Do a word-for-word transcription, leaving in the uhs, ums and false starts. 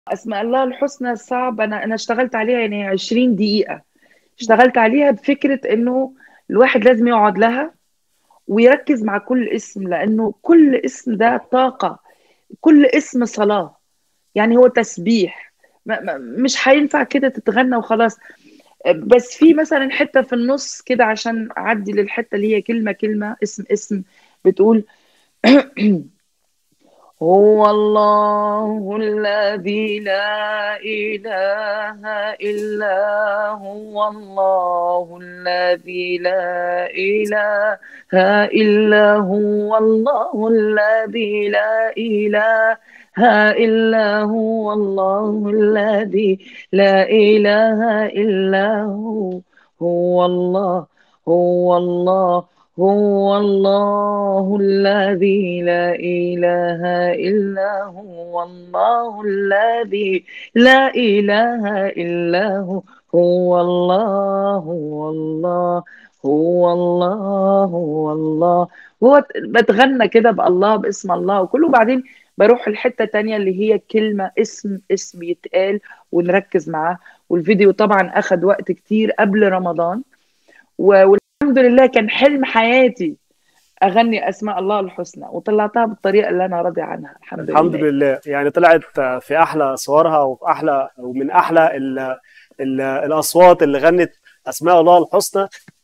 اسماء الله الحسنى صعب. انا انا اشتغلت عليها يعني عشرين دقيقة. اشتغلت عليها بفكرة انه الواحد لازم يقعد لها ويركز مع كل اسم، لانه كل اسم ده طاقة، كل اسم صلاة، يعني هو تسبيح. ما- ما- مش هينفع كده تتغنى وخلاص. بس في مثلا حتة في النص كده عشان اعدي للحتة اللي هي كلمة كلمة اسم اسم، بتقول: هو الله الذي لا إله إلا هو، الله الذي لا إله إلا هو، الله الذي لا إله إلا هو، الله الذي لا إله إلا هو. هو الله، هو الله، هو الله الذي لا إله إلا هو، الله الذي لا إله إلا هو. هو الله، هو الله، هو الله، هو الله. هو بتغنى كده بالله، باسم الله وكله. وبعدين بروح الحتة تانية اللي هي كلمة اسم اسم يتقال ونركز معاه. والفيديو طبعا أخد وقت كتير قبل رمضان، و- والحمد لله كان حلم حياتي اغني اسماء الله الحسنى، وطلعتها بالطريقه اللي انا راضي عنها الحمد الحمد لله. لله، يعني طلعت في احلى صورها وفي احلى ومن احلى ال ال الاصوات اللي غنت اسماء الله الحسنى.